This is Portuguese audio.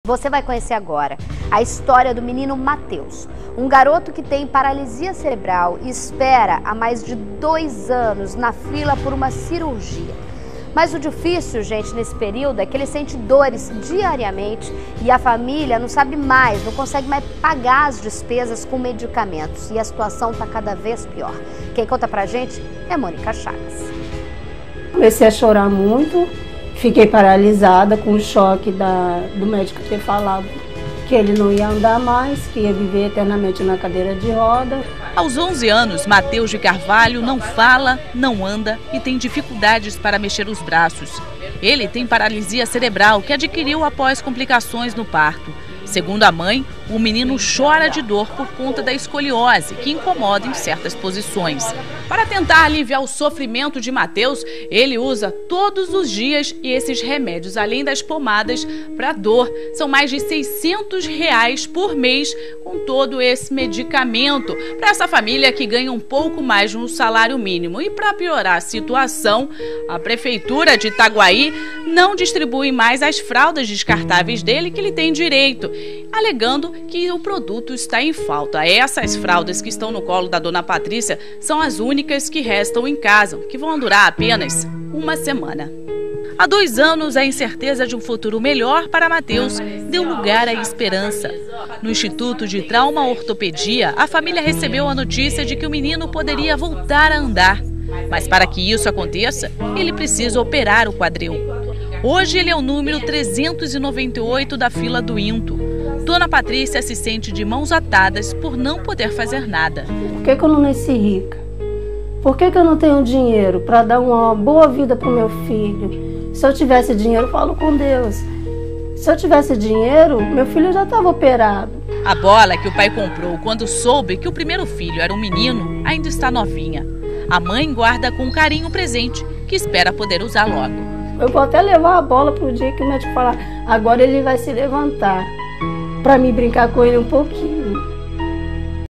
Você vai conhecer agora a história do menino Matheus, um garoto que tem paralisia cerebral e espera há mais de 2 anos na fila por uma cirurgia. Mas o difícil, gente, nesse período é que ele sente dores diariamente e a família não sabe mais, não consegue mais pagar as despesas com medicamentos. E a situação está cada vez pior. Quem conta pra gente é Mônica Chagas. Comecei a chorar muito, fiquei paralisada com o choque do médico ter falado que ele não ia andar mais, que ia viver eternamente na cadeira de roda. Aos 11 anos, Matheus de Carvalho não fala, não anda e tem dificuldades para mexer os braços. Ele tem paralisia cerebral que adquiriu após complicações no parto. Segundo a mãe, o menino chora de dor por conta da escoliose, que incomoda em certas posições. Para tentar aliviar o sofrimento de Matheus, ele usa todos os dias e esses remédios, além das pomadas para dor. São mais de R$600 por mês com todo esse medicamento para essa família que ganha um pouco mais de um salário mínimo. E para piorar a situação, a prefeitura de Itaguaí não distribui mais as fraldas descartáveis dele que ele tem direito, alegando que o produto está em falta. Essas fraldas que estão no colo da dona Patrícia são as únicas que restam em casa, que vão durar apenas uma semana. Há 2 anos, a incerteza de um futuro melhor para Matheus deu lugar à esperança. No Instituto de Trauma Ortopedia, a família recebeu a notícia de que o menino poderia voltar a andar. Mas para que isso aconteça, ele precisa operar o quadril. Hoje ele é o número 398 da fila do INTO. Dona Patrícia se sente de mãos atadas por não poder fazer nada. Por que eu não nasci rica? Por que eu não tenho dinheiro para dar uma boa vida para o meu filho? Se eu tivesse dinheiro, eu falo com Deus. Se eu tivesse dinheiro, meu filho já estava operado. A bola que o pai comprou quando soube que o primeiro filho era um menino ainda está novinha. A mãe guarda com carinho o presente, que espera poder usar logo. Eu vou até levar a bola para o dia que o médico falar, agora ele vai se levantar, para me brincar com ele um pouquinho.